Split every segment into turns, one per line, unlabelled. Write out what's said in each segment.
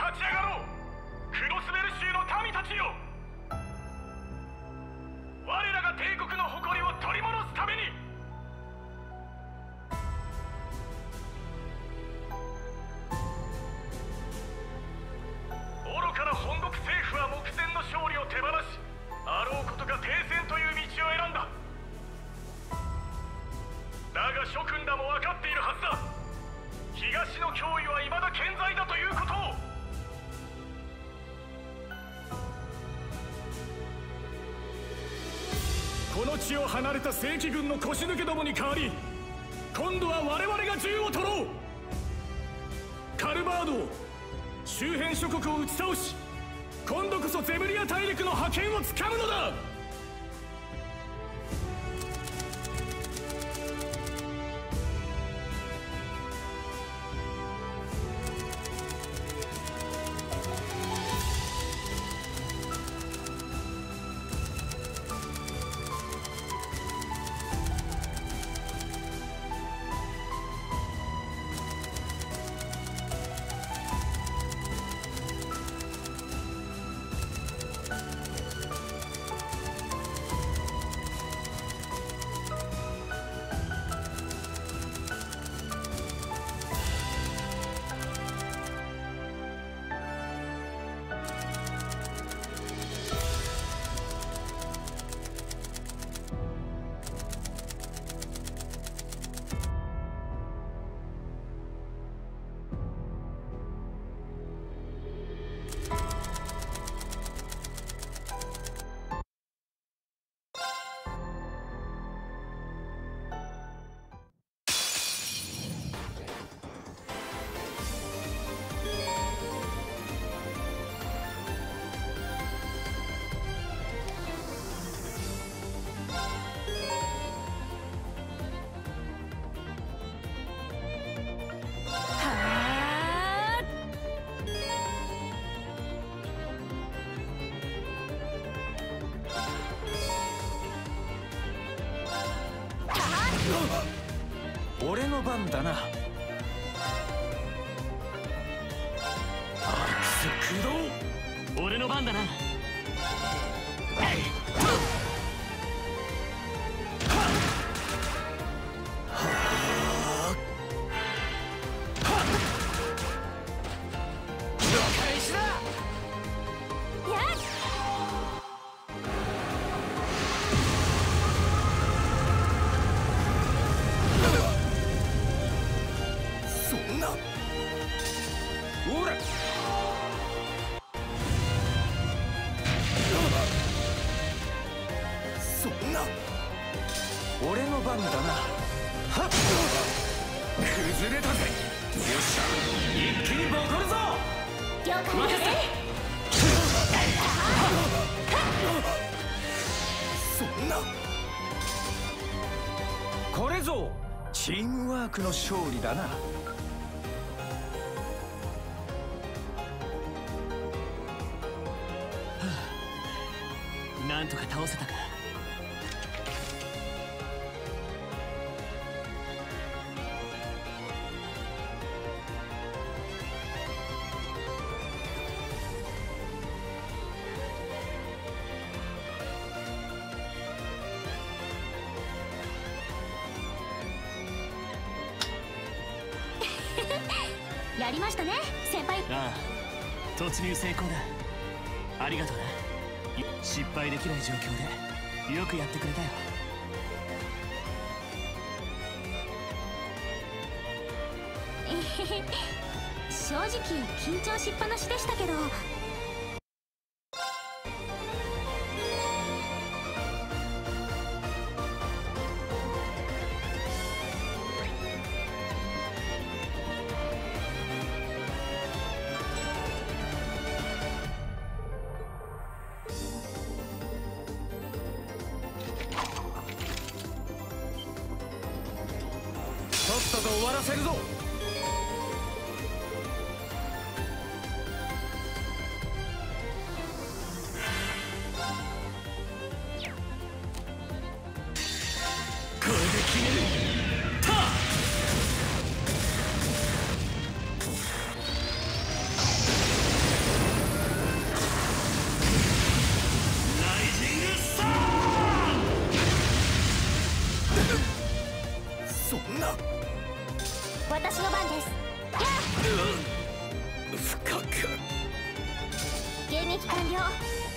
立ち上がろう。クロスベル州の民たちよ、我らが帝国の誇りを取り戻すために。愚かな本国政府は目前の勝利を手放し、あろうことか停戦という道を選んだ。だが諸君らも分かっているはずだ。東の脅威は未だ健在だということを。この地を離れた正規軍の腰抜けどもに代わり、今度は我々が銃を取ろう。カルバードを、周辺諸国を打ち倒し、今度こそゼブリア大陸の覇権をつかむのだ。
俺の番だな。アークス駆動。
俺の番だな。
俺の番だな。はっ、崩れたぜ。よっしゃ、一気にボコるぞ。
了解です。
そんな、これぞチームワークの勝利だな。
なんとか倒せたか。
やりましたね、先輩。
ああ、突入成功だ。ありがとうな。失敗できない状況でよくやってくれたよ。
正直緊張しっぱなしでしたけど。
とっとと終わらせるぞ。これで決める。たっ、
私の番です。
深く
迎撃完了。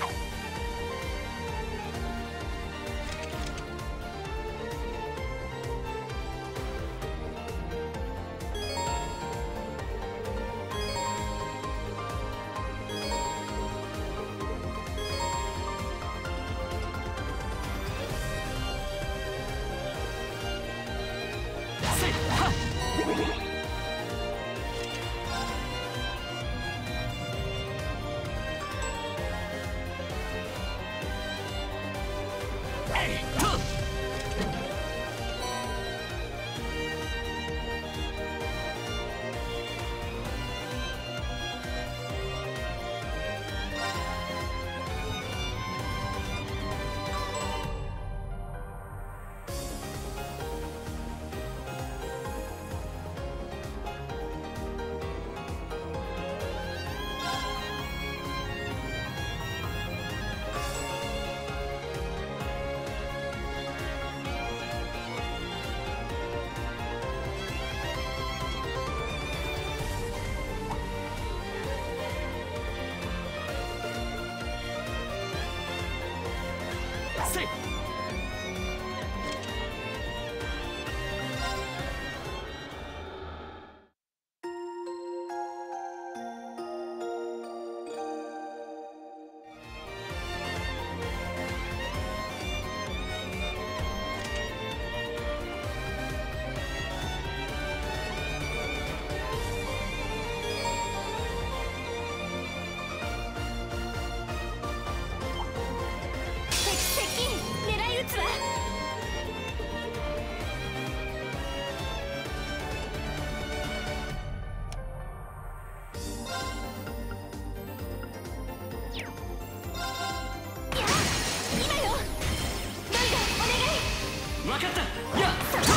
分かった。やっ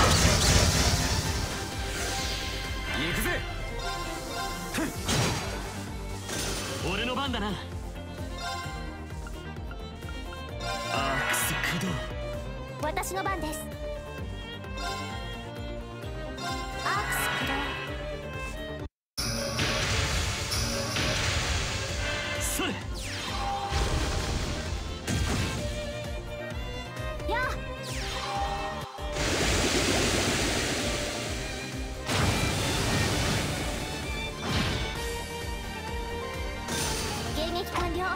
行くぜ。俺の番だな。アークス駆動。
私の番です。アークス駆動。
それ。
やあ。迎撃完了。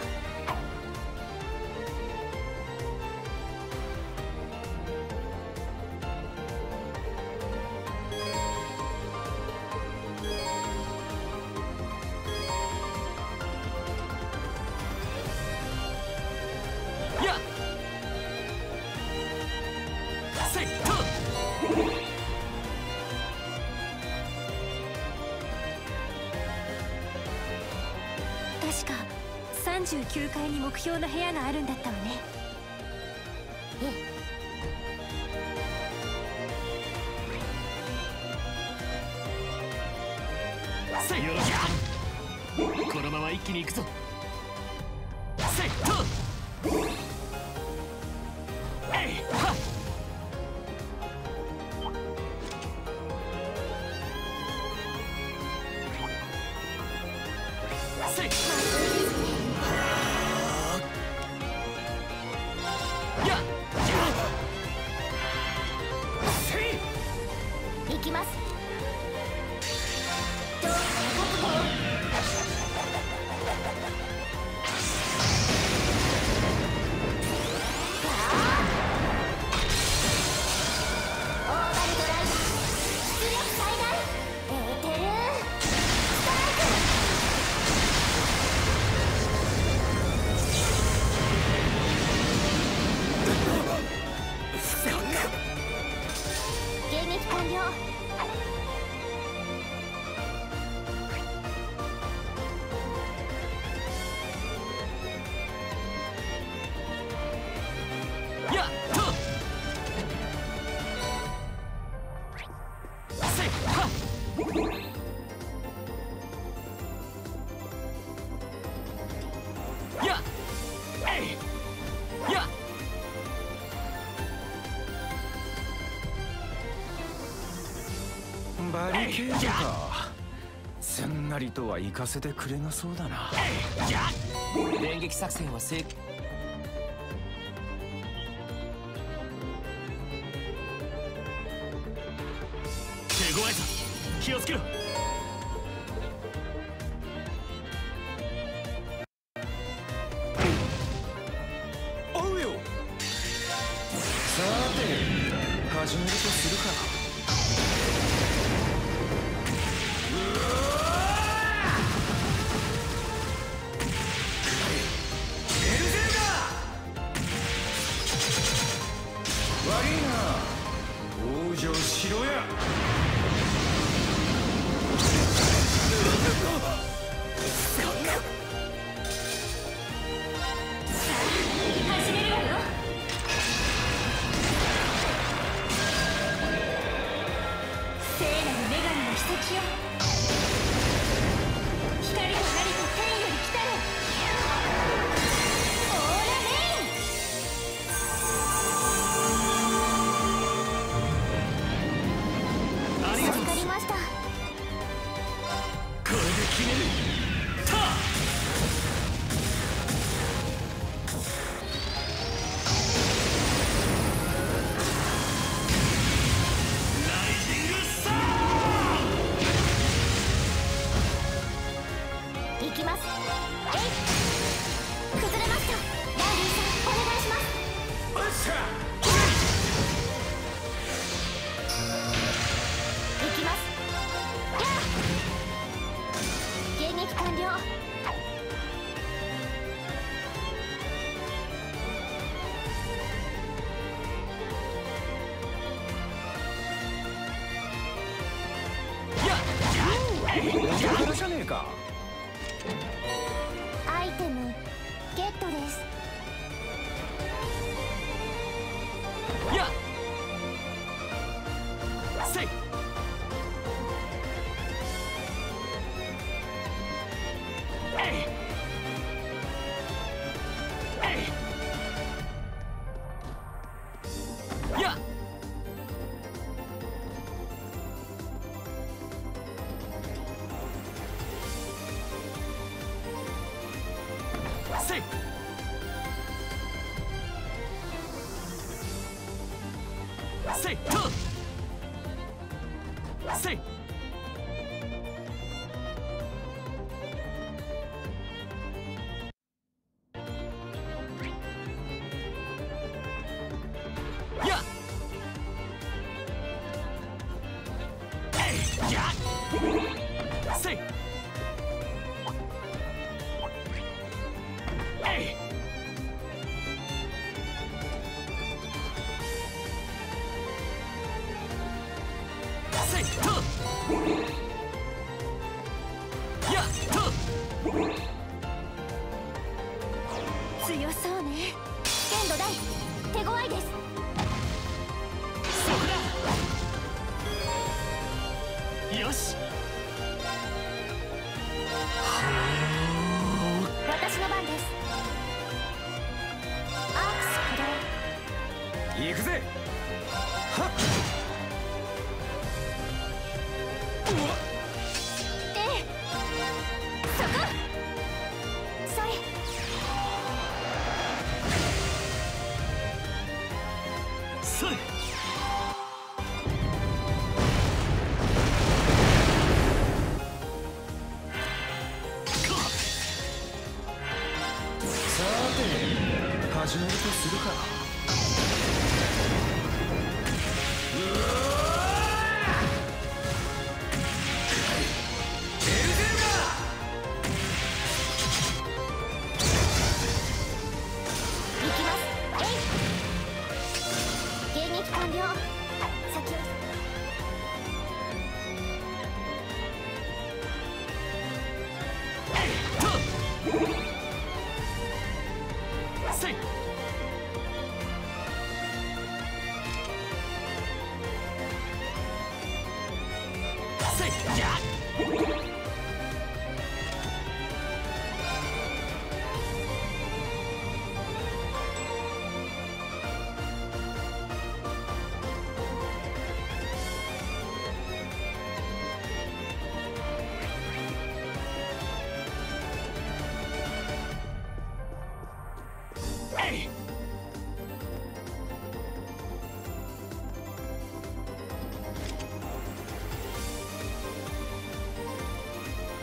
やっせいと
確か39階に目標の部屋があるんだったわね。ええ。
せいよろしく。このまま一気に行くぞ。せいとえいはっせいやっせい
行きます。迎撃完了。
やっとせいはっやっえいやっ
バリケードか。すんなりとは行かせてくれなそうだな。
電撃作戦は成功。手強いぞ、気をつけろ。
おうよ。さて始めるとするか。悪いな、往生しろや。
始めるわよ。聖なる女神の秘跡よ。光となりと天より来たれ。オーラレイン。わかりました。
これで決める。ターライジングスター。
いきます。えい。崩れました。ラーリーさん、お願いします。
おっしゃ。
いきます。やあ。迎撃完了。
やっからじゃねえか。
アイテムゲットです。
やせい。えいやせい。せいとせい。ややせい。せいとやと
強そうね。危険度大。手強いです。
そこだ。よし。
私の番です。アークス駆動。
行くぜ。はっ。
ええ。そこ。それ。
それ。
さて始めるとするか。
行きます。えい。迎撃完了。先を。
せい。せいや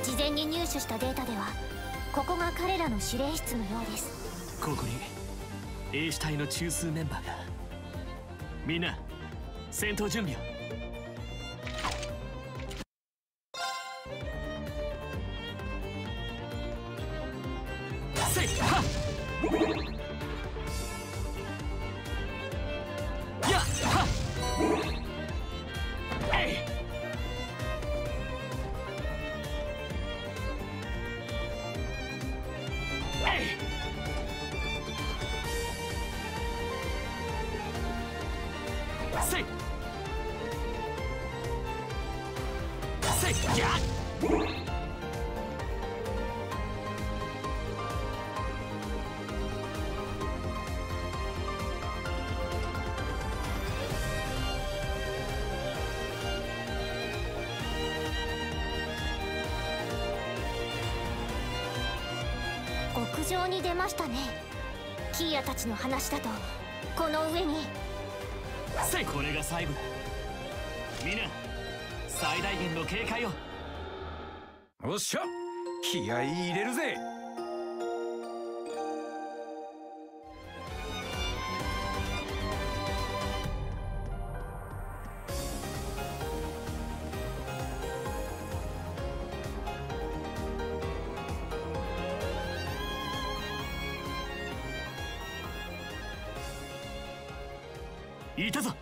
事前に入手したデータではここが彼らの指令室のようです。
ここにA 主体の中枢メンバーが。みんな戦闘準備を。せいはっやっはっえいせいせいやっ
屋上に出ましたね。キーラたちの話だとこの上に。
せいこれが最後だ。みんな最大限の警戒を。
おっしゃ、気合い入れるぜ。
いたぞ。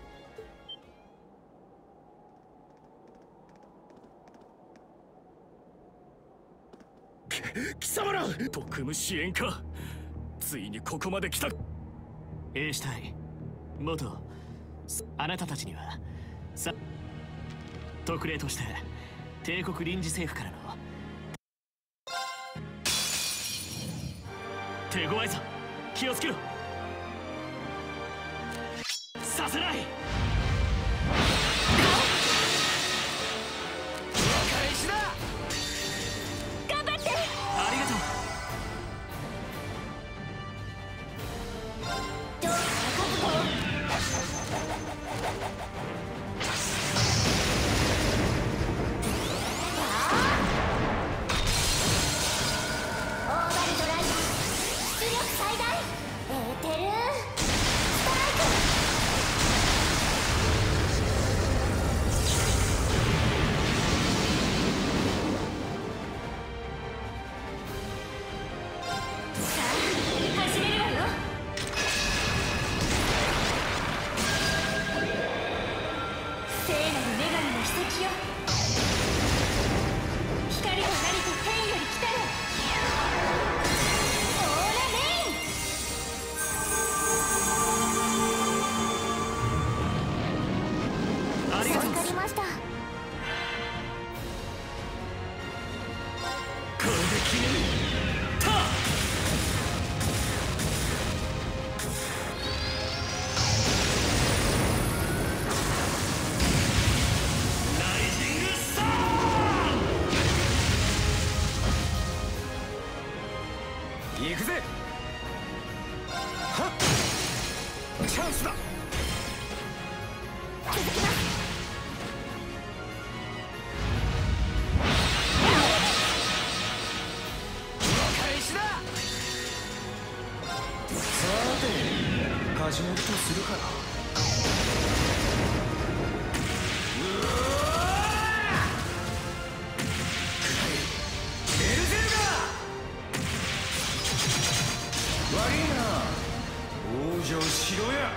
貴様ら特務支援か。ついにここまで来た。
A 主体元あなたたちには特例として帝国臨時政府からの手強いぞ。気をつけろ。させない。
返しだ。
頑張って。
ありがとう。
どうか覚悟を。オーバルドライバー出力最大。エーテルストライク。
行くぜ。はっ、チャンスだ。
続きます。
返しだ。さて始めるとするか。悪いな、往生しろや。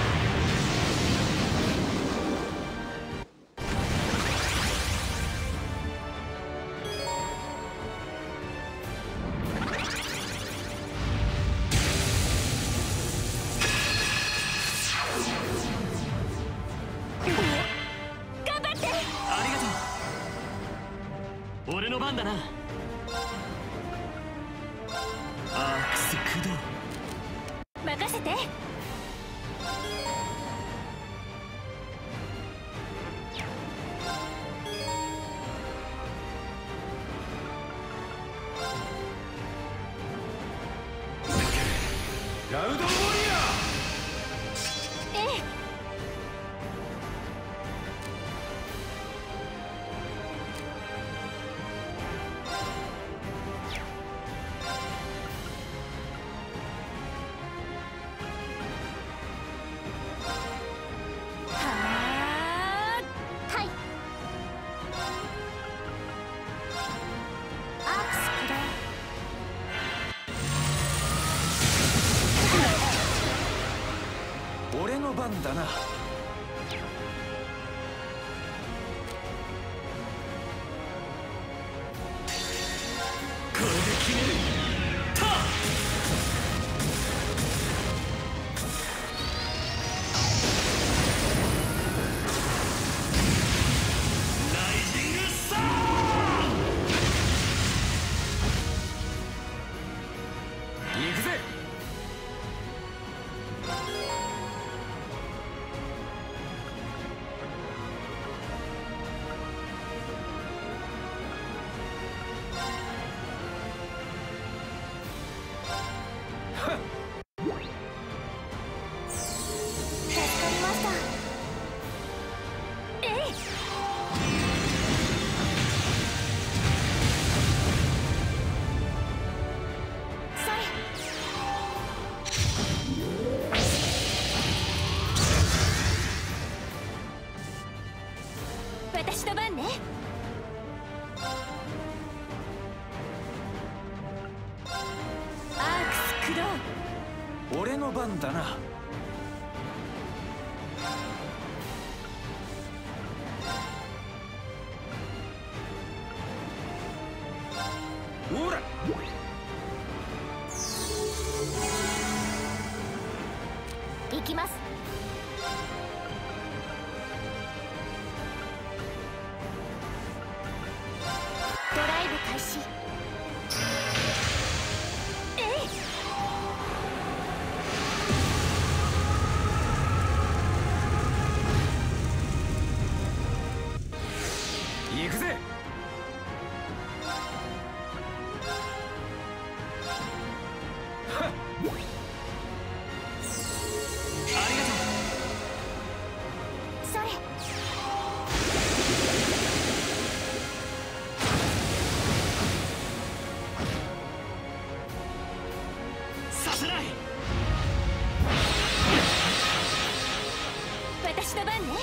頑張って。
ありがとう。俺の番だな。アークス駆動。
任せて。
ラウドウォリアー。
ええ。
番だな。
これで決める。ターライジングスター。
行くぜ。
助かりました。えい。それ。私の番ね。アークス駆動。
俺の番だな。ほら。
行きます。ドライブ開始。えい。
行くぜ。
それ。
させない。
私の番ね。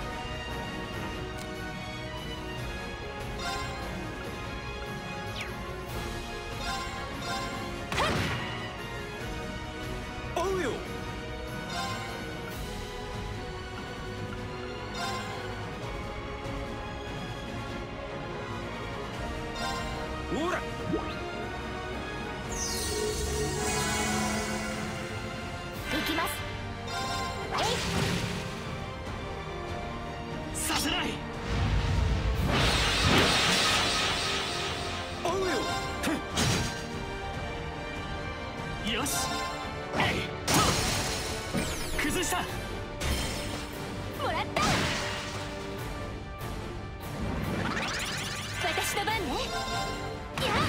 追うよ。ほら。
行きます。えい。
させない。
追うよ。
よし。えい。崩した。
もらった。私の番ね。やっ。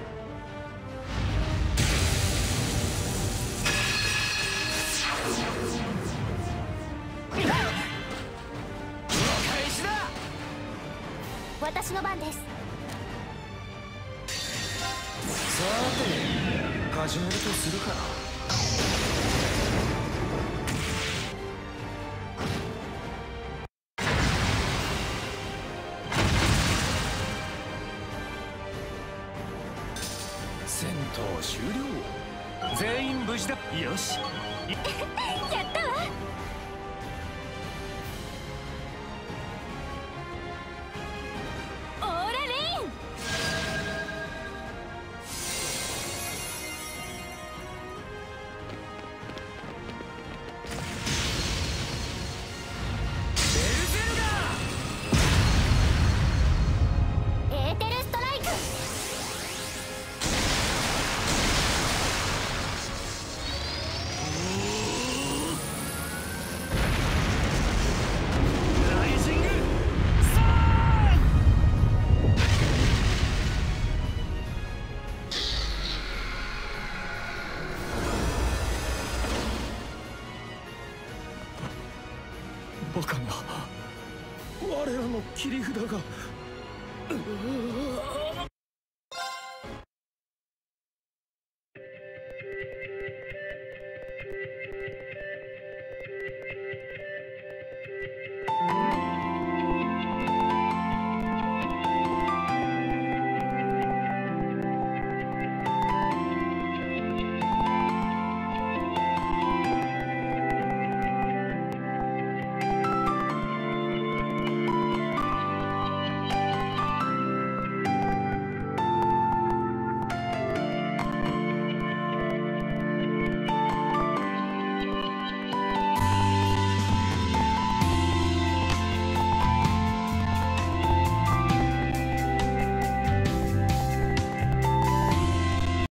返しだ。
私の番です。
さて始めるとするか。戦闘終了。全員無事だ。
よし。
やったわ。オーラレイン。
ベルゼルガ
エーテルストライク。
ライジングサーン。バカな。我らの切り札が。